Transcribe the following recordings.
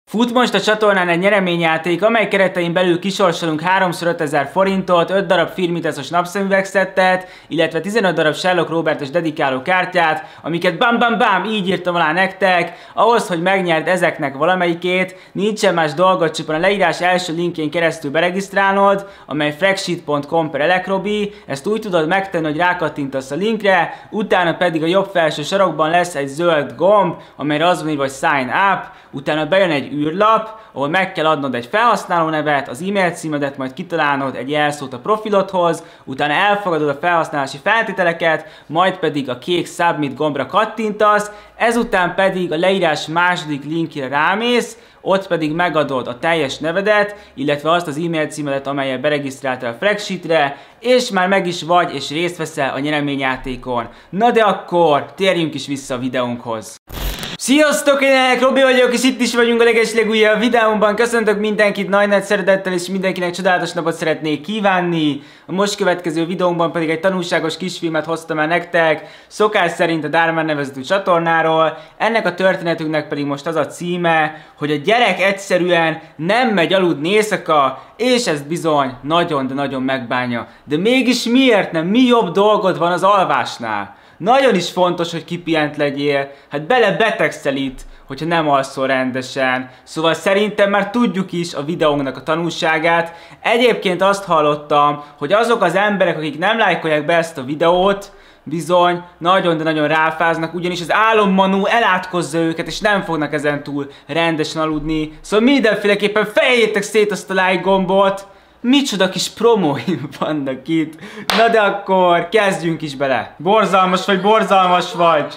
Fut most a csatornán egy nyereményjáték, amely keretein belül kisorsolunk 3x5000 forintot, 5 darab Firmitesos napszemüvegszettet, illetve 15 darab Sherlock Robertos dedikáló kártyát, amiket bam így írtam alá nektek. Ahhoz, hogy megnyerd ezeknek valamelyikét, nincsen más dolgot, csupán a leírás első linkjén keresztül beregisztrálnod, amely fragsheet.com/elekrobi. Ezt úgy tudod megtenni, hogy rákattintasz a linkre, utána pedig a jobb felső sarokban lesz egy zöld gomb, amelyre az van írva, hogy sign up, utána bejön egy űrlap, ahol meg kell adnod egy felhasználó nevet, az e-mail címedet, majd kitalálnod egy jelszót a profilodhoz, utána elfogadod a felhasználási feltételeket, majd pedig a kék submit gombra kattintasz, ezután pedig a leírás második linkjére rámész, ott pedig megadod a teljes nevedet, illetve azt az e-mail címedet, amellyel beregisztráltál a Fragsheetre, és már meg is vagy, és részt veszel a nyereményjátékon. Na de akkor térjünk is vissza a videónkhoz. Sziasztok, én Elekrobi vagyok, és itt is vagyunk a legeslegújabb videómban. Köszöntök mindenkit nagy szeretettel, és mindenkinek csodálatos napot szeretnék kívánni. A most következő videómban pedig egy tanulságos kisfilmet hoztam el nektek, szokás szerint a Dármán nevezetű csatornáról. Ennek a történetünknek pedig most az a címe, hogy a gyerek egyszerűen nem megy aludni éjszaka, és ezt bizony nagyon, de nagyon megbánja. De mégis miért nem? Mi jobb dolgod van az alvásnál? Nagyon is fontos, hogy kipihent legyél, hát belebetegszel itt, hogyha nem alszol rendesen. Szóval szerintem már tudjuk is a videónknak a tanulságát. Egyébként azt hallottam, hogy azok az emberek, akik nem lájkolják be ezt a videót, bizony nagyon, de nagyon ráfáznak, ugyanis az álommanó elátkozza őket, és nem fognak ezentúl rendesen aludni. Szóval mindenféleképpen fejeljétek szét azt a like gombot. Micsoda kis promóim vannak itt. Na de akkor kezdjünk is bele. Borzalmas vagy.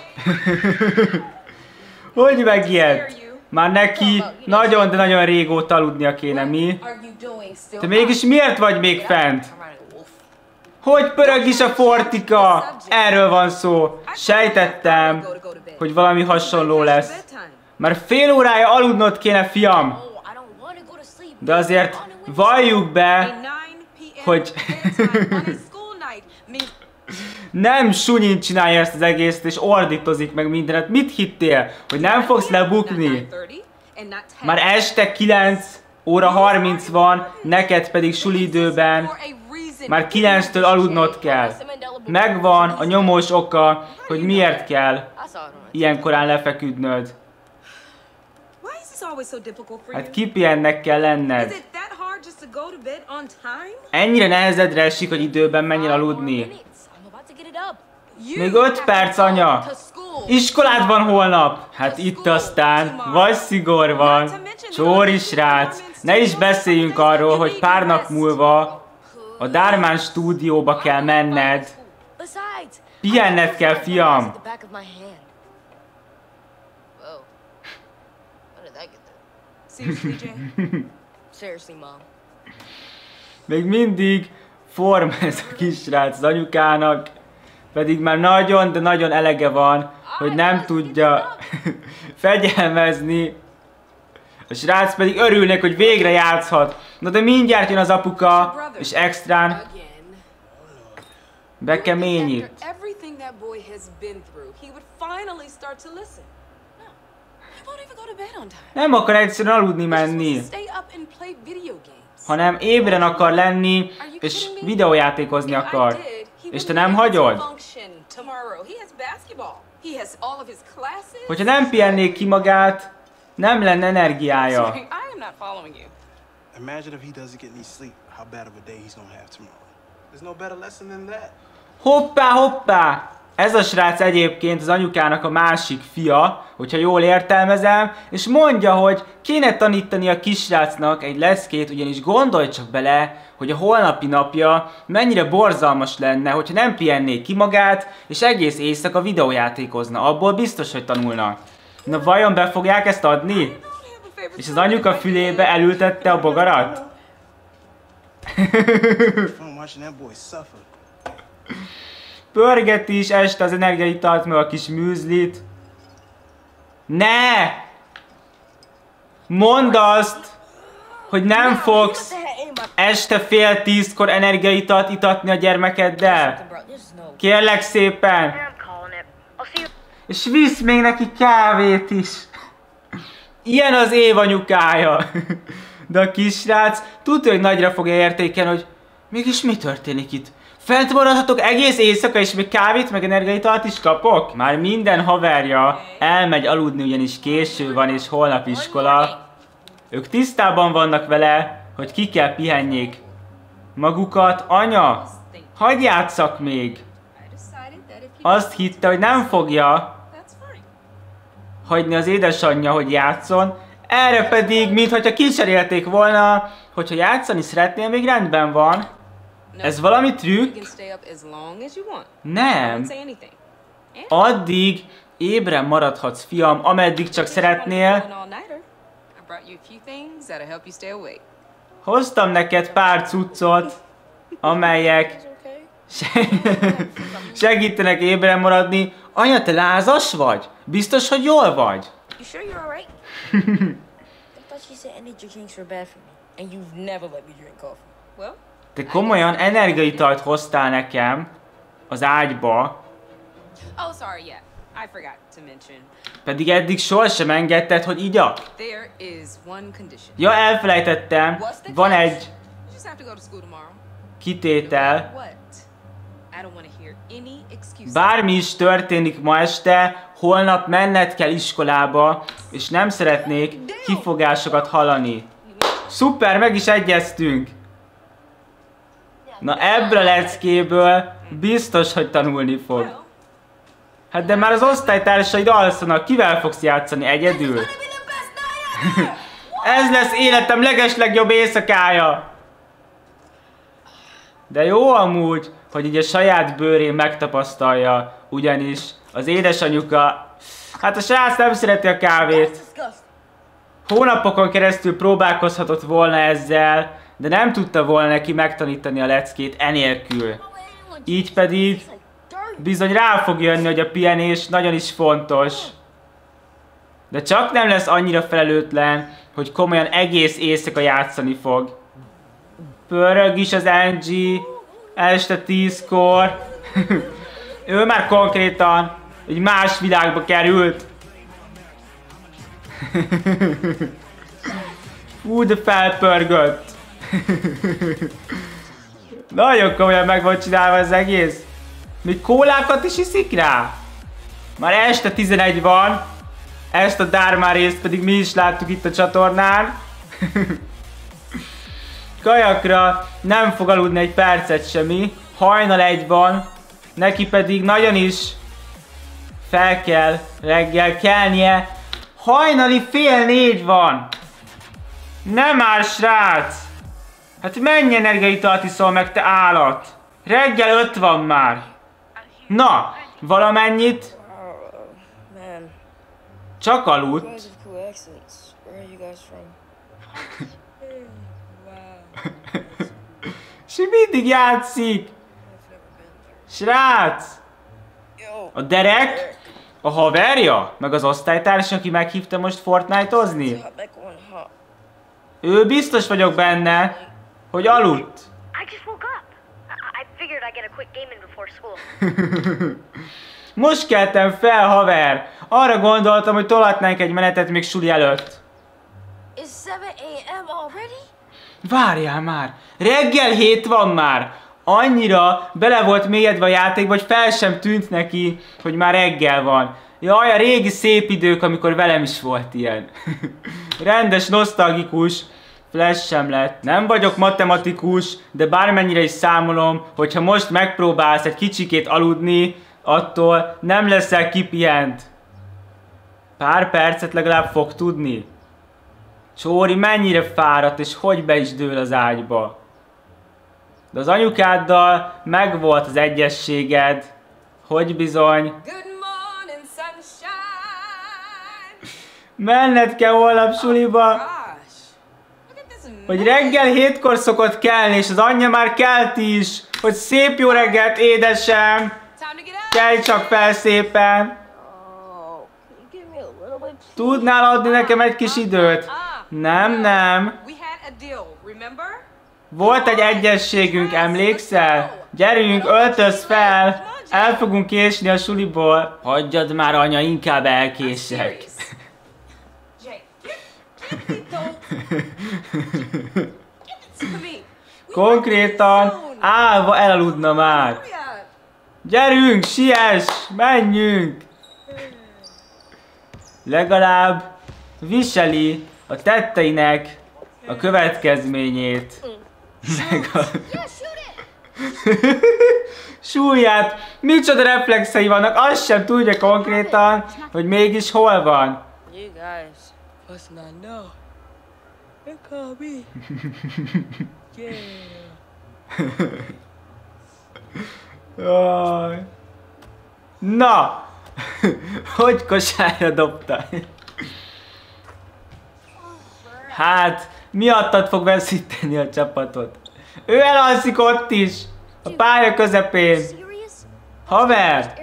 Hogy megijedt? Már neki nagyon, de nagyon régóta aludnia kéne, mi? Te mégis miért vagy még fent? Hogy pörög is a fortika? Erről van szó. Sejtettem, hogy valami hasonló lesz. Már fél órája aludnod kéne, fiam. De azért valljuk be, hogy nem sunyin csinálja ezt az egészet, és ordítozik meg mindenet. Mit hittél? Hogy nem fogsz lebukni? Már este 9 óra 30 van, neked pedig suliidőben. Már 9-től aludnod kell. Megvan a nyomós oka, hogy miért kell ilyen korán lefeküdnöd. Hát kipihennek kell lenned. Ennyire nehezedre esik, hogy időben menjél aludni. Még 5 perc, anya! Iskolád van holnap! Hát itt aztán vagy szigor van, csóri srác. Ne is beszéljünk arról, hogy pár nap múlva a Dármán stúdióba kell menned. Pihenned kell, fiam! Még mindig forma ez a kisrác az anyukának, pedig már nagyon, de nagyon elege van, hogy nem tudja fegyelmezni. A srác pedig örülnek, hogy végre játszhat. Na de mindjárt jön az apuka, és extrán bekeményít. Nem akar egyszerűen aludni menni, hanem ébren akar lenni, és videójátékozni akar. És te nem hagyod? Hogyha nem pihennék ki magát, nem lenne energiája. Hoppá! Ez a srác egyébként az anyukának a másik fia, hogyha jól értelmezem, és mondja, hogy kéne tanítani a kisrácnak egy leckét, ugyanis gondolj csak bele, hogy a holnapi napja mennyire borzalmas lenne, hogyha nem pihennék ki magát, és egész éjszaka videójátékozna. Abból biztos, hogy tanulna. Na vajon be fogják ezt adni? És az anyuka fülébe elültette a bogarat? Pörgeti is este az energiaitalt, meg a kis műzlit. Ne! Mondd azt, hogy nem fogsz este fél 10-kor energiaitalt itatni a gyermekeddel. Kérlek szépen. És visz még neki kávét is. Ilyen az év anyukája. De a kisrác tudja, hogy nagyra fogja értékelni, hogy mégis mi történik itt? Fent maradhatok egész éjszaka, és még kávét, meg energiaitalt is kapok? Már minden haverja elmegy aludni, ugyanis késő van, és holnap iskola. Ők tisztában vannak vele, hogy ki kell pihenjék magukat. Anya, hagyj játsszak még! Azt hitte, hogy nem fogja hagyni az édesanyja, hogy játszon. Erre pedig, mintha kicserélték volna, hogyha játszani szeretnél, még rendben van. Ez valami trükk? Nem. Addig ébren maradhatsz, fiam, ameddig csak szeretnél. Hoztam neked pár cuccot, amelyek segítenek ébren maradni. Anya, te lázas vagy? Biztos, hogy jól vagy? Te komolyan energiaitalt hoztál nekem az ágyba. Pedig eddig sohasem engedted, hogy igyak. Ja, elfelejtettem. Van egy kitétel. Bármi is történik ma este, holnap menned kell iskolába, és nem szeretnék kifogásokat hallani. Szuper, meg is egyeztünk. Na ebből a leckéből biztos, hogy tanulni fog. Hát de már az osztálytársaid alszanak, kivel fogsz játszani egyedül? Ez lesz életem legeslegjobb éjszakája! De jó amúgy, hogy így a saját bőrén megtapasztalja, ugyanis az édesanyuka... Hát a srác nem szereti a kávét. Hónapokon keresztül próbálkozhatott volna ezzel, de nem tudta volna neki megtanítani a leckét enélkül. Így pedig bizony rá fog jönni, hogy a pihenés nagyon is fontos. De csak nem lesz annyira felelőtlen, hogy komolyan egész éjszaka játszani fog. Pörög is az Angie este 10-kor. Ő már konkrétan egy más világba került. Fú, de felpörgött. Nagyon komolyan meg volt csinálva az egész. Még kólákat is iszik rá? Már este 11 van. Ezt a Dharma részt pedig mi is láttuk itt a csatornán. Kajakra nem fog aludni egy percet semmi. Hajnal 1 van. Neki pedig nagyon is fel kell reggel kelnie. Hajnali 3:30 van. Nem már, srác! Hát mennyi energiaitalt iszol meg, te állat? Reggel 5 van már. Na, valamennyit? Csak aludt. És mindig játszik. Srác! A Derek? A haverja? Meg az osztálytárs, aki meghívta most Fortnite-ozni? Ő biztos vagyok benne, hogy aludt. Most keltem fel, haver. Arra gondoltam, hogy tolhatnánk egy menetet még suli előtt. Várjál már. Reggel 7 van már. Annyira bele volt mélyedve a játékba, hogy fel sem tűnt neki, hogy már reggel van. Jaj, a régi szép idők, amikor velem is volt ilyen. Rendes, nosztalgikus flash sem lett. Nem vagyok matematikus, de bármennyire is számolom, hogyha most megpróbálsz egy kicsikét aludni, attól nem leszel kipihent. Pár percet legalább fog tudni. Csóri mennyire fáradt, és hogy be is dől az ágyba. De az anyukáddal megvolt az egyességed, hogy bizony... Menned kell holnap suliba, hogy reggel 7-kor szokott kelni, és az anyja már kelt is, hogy szép jó reggelt, édesem, kelj csak fel szépen. Tudnál adni nekem egy kis időt? Nem, nem. Volt egy egyességünk, emlékszel? Gyerünk, öltöz fel! El fogunk késni a suliból. Hagyjad már, anya, inkább elkések. Konkrétan állva elaludna már. Gyerünk, siess, menjünk! Legalább viseli a tetteinek a következményét. Meg a... súlyát! Micsoda reflexei vannak, azt sem tudja konkrétan, hogy mégis hol van. Na! Hogy kosárra dobta? Hát, miattad fog veszíteni a csapatot. Ő elalszik ott is, a pálya közepén. Haver!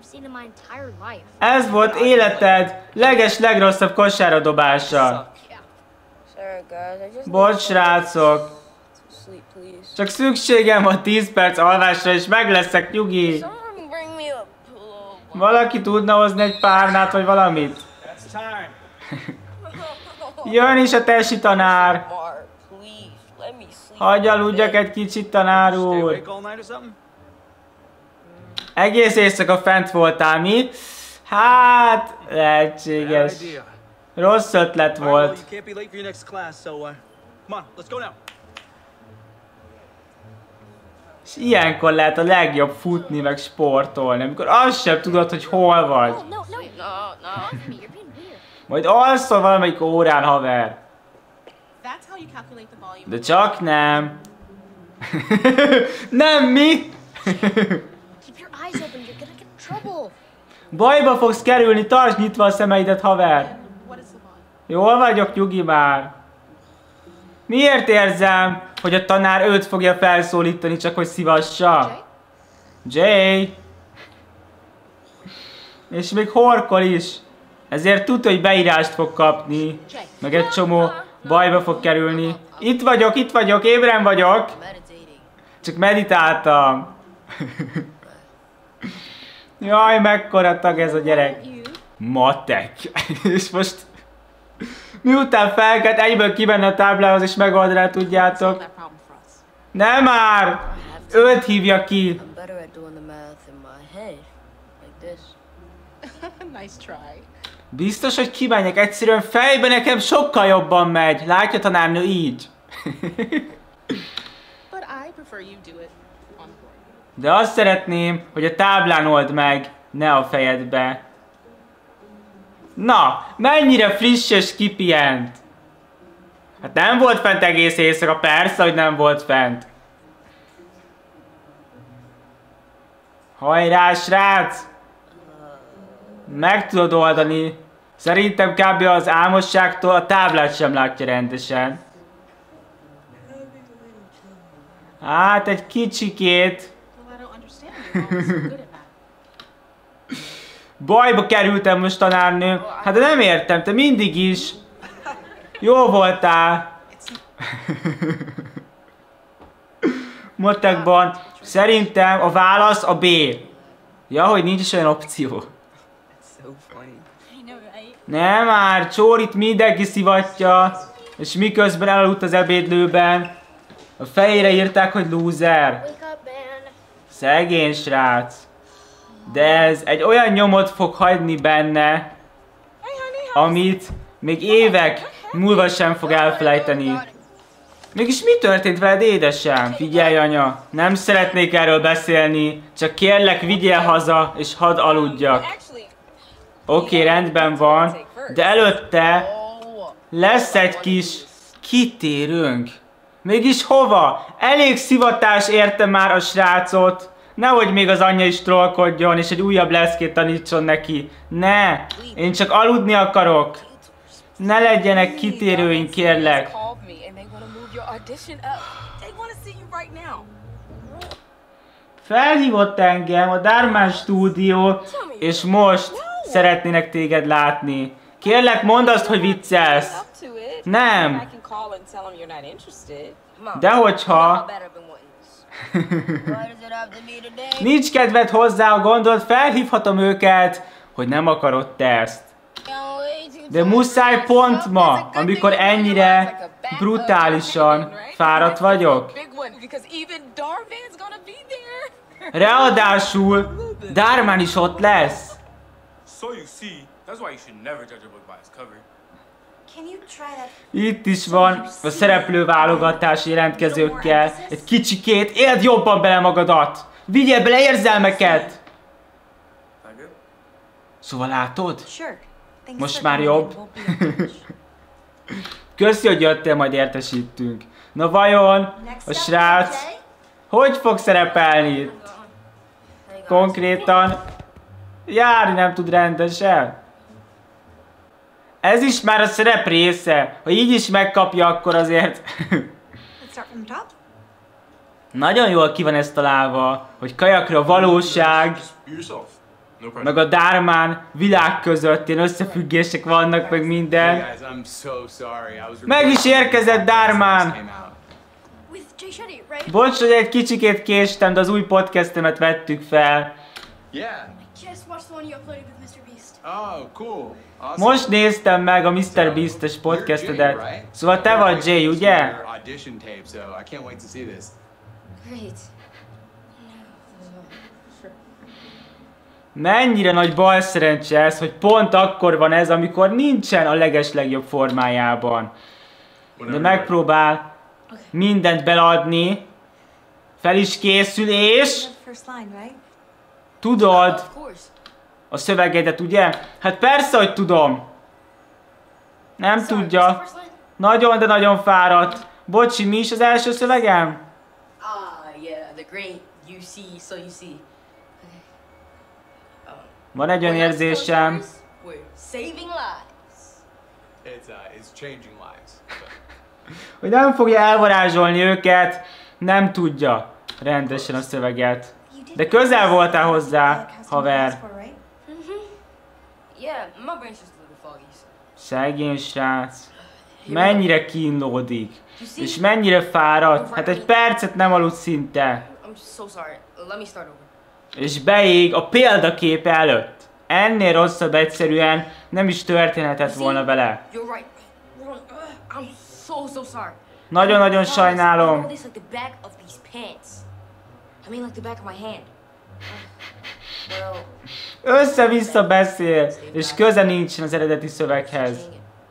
Ez volt életed legrosszabb kosárra dobása. Bocs, srácok. Csak szükségem van 10 perc alvásra, és meg leszek, nyugi. Valaki tudna hozni egy párnát, vagy valamit? Jön is a tesi tanár. Hagyj aludjak egy kicsit, tanár úr. Egész éjszaka fent voltál, mi? Hát, lehetséges. Rossz ötlet volt. És ilyenkor lehet a legjobb futni, meg sportolni, amikor azt sem tudod, hogy hol vagy. Majd alszol valamelyik órán, haver. De csak nem. Nem, mi? Bajba fogsz kerülni, tartsd nyitva a szemeidet, haver. Jól vagyok, nyugi már. Miért érzem, hogy a tanár őt fogja felszólítani, csak hogy szivassa? Jay! És még horkol is. Ezért tudja, hogy beírást fog kapni. Meg egy csomó bajba fog kerülni. Itt vagyok, ébren vagyok. Csak meditáltam. Jaj, mekkora tag ez a gyerek. Matek. És most... miután felkelt, egyből kibenne a táblához és megoldaná, tudjátok. Nem már! Őt hívja ki. Biztos, hogy kimenjek, egyszerűen fejben nekem sokkal jobban megy. Látja, tanárnő, így. De azt szeretném, hogy a táblán old meg, ne a fejedbe. Na, mennyire friss és kipihent. Hát nem volt fent egész éjszaka, persze, hogy nem volt fent. Hajrá, srác! Meg tudod oldani. Szerintem kb. Az álmosságtól a táblát sem látja rendesen. Hát egy kicsikét. Bajba kerültem most, tanárnő. Hát de nem értem, te mindig is. Jó voltál. Matekban. Szerintem a válasz a B. Ja, hogy nincs is olyan opció. Nem már, Csórit mindenki szivatja. És miközben elaludt az ebédlőben. A fejére írták, hogy loser. Szegény srác. De ez egy olyan nyomot fog hagyni benne, amit még évek múlva sem fog elfelejteni. Mégis mi történt veled, édesem? Figyelj, anya, nem szeretnék erről beszélni, csak kérlek, vigyél haza, és hadd aludjak. Oké, rendben van, de előtte lesz egy kis kitérőnk. Mégis hova? Elég szivatás érte már a srácot. Nehogy még az anyja is trollkodjon, és egy újabb leszkét tanítson neki. Ne! Én csak aludni akarok. Ne legyenek kitérőink, kérlek. Felhívott engem a Dharma stúdió, és most szeretnének téged látni. Kérlek, mondd azt, hogy viccelsz. Nem. De hogyha... nincs kedved hozzá, a gondolat, felhívhatom őket, hogy nem akarod te ezt. De muszáj pont ma, amikor ennyire brutálisan fáradt vagyok. Ráadásul Darman is ott lesz. Itt is van a szereplőválogatás jelentkezőkkel. Egy kicsikét, éld jobban bele magadat! Vigyél bele érzelmeket! Szóval látod? Most már jobb. Köszi, hogy jöttél, majd értesítünk. Na vajon a srác hogy fog szerepelni itt? Konkrétan járni nem tud rendesen. Ez is már a szerep része. Ha így is megkapja, akkor azért... Nagyon jól ki van ez találva, hogy kajakra valóság, meg a Darman világ között ilyen összefüggések vannak, meg minden. Meg is érkezett Darman! Bocs, hogy egy kicsikét késtem, de az új podcastemet vettük fel. Most néztem meg a Mr. Beast-es podcastedet. Szóval te vagy Jay, ugye? Mennyire nagy balszerencse ez, hogy pont akkor van ez, amikor nincsen a legeslegjobb formájában. De megpróbál mindent beleadni. Fel is készül, és... Tudod a szövegedet, ugye? Hát persze, hogy tudom. Nem tudja. Nagyon, de nagyon fáradt. Bocsi, mi is az első szövegem? Van egy olyan érzésem, hogy nem fogja elvarázsolni őket, nem tudja rendesen a szöveget. De közel voltál hozzá, haver. Szegény srác. Mennyire kínlódik. És mennyire fáradt. Hát egy percet nem aludt szinte. És beég a példakép előtt. Ennél rosszabb egyszerűen nem is történhetett volna vele. Nagyon-nagyon sajnálom. Össze-vissza beszél, és köze nincsen az eredeti szöveghez.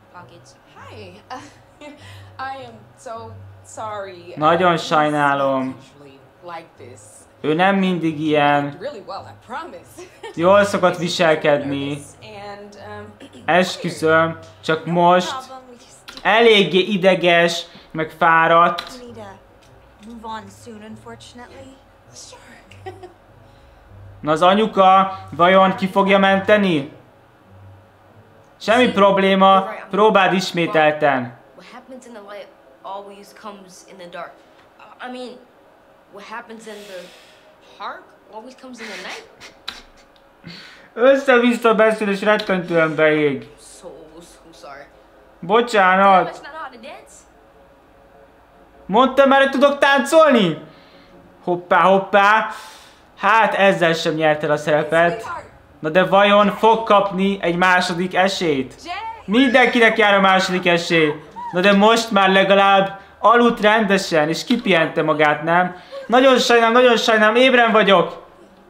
Nagyon sajnálom. Ő nem mindig ilyen. Jól szokott viselkedni. Esküszöm, csak most eléggé ideges, meg fáradt. Na az anyuka vajon ki fogja menteni? Semmi probléma, próbáld ismételten. Össze-vissza beszél és rettentően beég. Bocsánat. Mondtam már, hogy tudok táncolni? Hoppá, hoppá. Hát ezzel sem nyert el a szerepet. Na de vajon fog kapni egy második esélyt? Mindenkinek jár a második esély. Na de most már legalább aludt rendesen, és kipihente magát, nem? Nagyon sajnálom, ébren vagyok.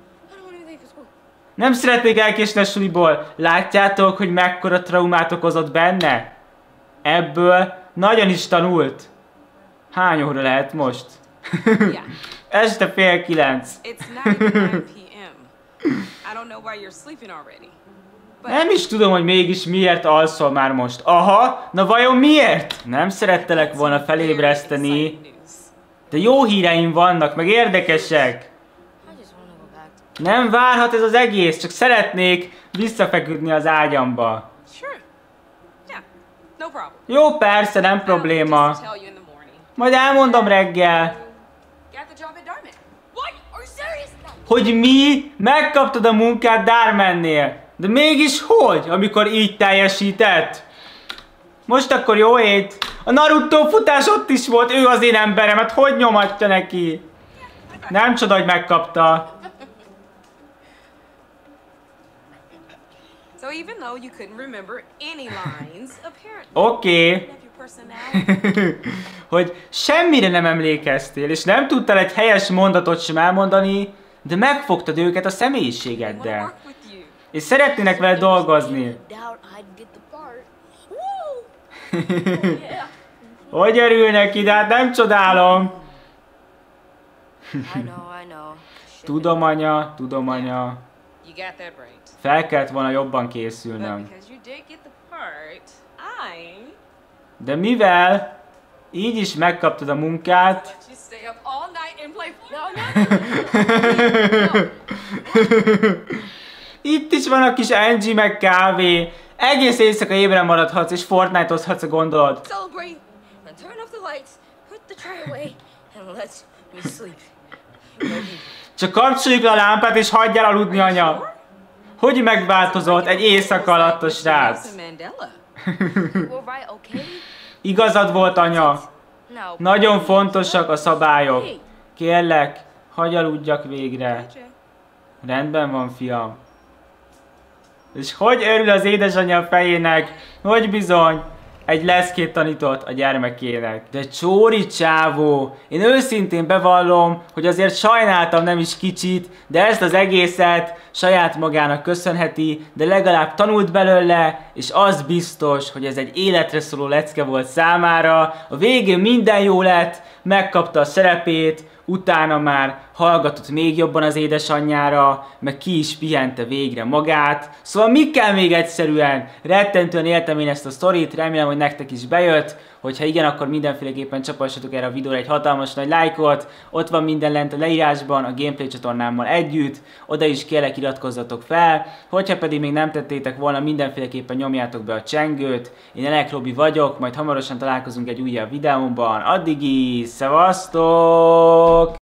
Nem szeretnék elkésni a suliból. Látjátok, hogy mekkora traumát okozott benne? Ebből nagyon is tanult. Hány óra lehet most? Este 8:30. Nem is tudom, hogy mégis miért alszol már most. Aha, na vajon miért? Nem szerettelek volna felébreszteni. De jó híreim vannak, meg érdekesek. Nem várhat ez az egész, csak szeretnék visszafeküdni az ágyamba. Jó, persze, nem probléma. Majd elmondom reggel. Hogy mi? Megkaptad a munkát Darmannél. De mégis hogy, amikor így teljesített? Most akkor jó ét. A Naruto futás ott is volt, ő az én emberemet, hogy nyomatja neki? Nem csoda, hogy megkapta. So even though you couldn't remember any lines, apparently Oké. you have your personality. Hogy semmire nem emlékeztél, és nem tudtál egy helyes mondatot sem elmondani, de megfogtad őket a They wanna személyiségeddel. work with you. És szeretnének vele dolgozni. Doubt I'd get the part. Woo! Yeah. Hogy örül neki, de hát nem csodálom. I know. Tudom, anya, tudom, anya. You got that right. Fel kellett volna jobban But készülnöm. because you did get the part, I'm De mivel így is megkaptad a munkát, let you stay up all night and play. itt is van a kis Angie meg kávé. Egész éjszaka ébren maradhatsz és Fortnite-ozhatsz, a gondolod. Celebrate and turn off the lights, put the tray away, and let me sleep. Csak kapcsoljuk le a lámpát és hagyjál aludni, anya. Hogy megváltozott egy éjszaka alatt a srác? Mandela. Well, right, okay? Igazad volt, anya. Now, Nagyon fontosak a szabályok. Kérlek, hagyj aludjak végre. Rendben van, fiam. És hogy örül az édesanyja a fejének, hogy bizony egy leszkét tanított a gyermekének. De csóri csávó, én őszintén bevallom, hogy azért sajnáltam nem is kicsit, de ezt az egészet saját magának köszönheti, de legalább tanult belőle, és az biztos, hogy ez egy életre szóló lecke volt számára. A végén minden jó lett, megkapta a szerepét, utána már hallgatott még jobban az édesanyjára, meg ki is pihente végre magát. Szóval mi kell még egyszerűen? Rettentően éltem én ezt a sztorit, remélem, hogy nektek is bejött. Hogyha igen, akkor mindenféleképpen csapassatok erre a videóra egy hatalmas nagy lájkot. Ott van minden lent a leírásban, a gameplay csatornámmal együtt. Oda is kérlek, iratkozzatok fel. Hogyha pedig még nem tettétek volna, mindenféleképpen nyomjátok be a csengőt. Én Elek Robi vagyok, majd hamarosan találkozunk egy újabb videómban. Addig is, szevasztok!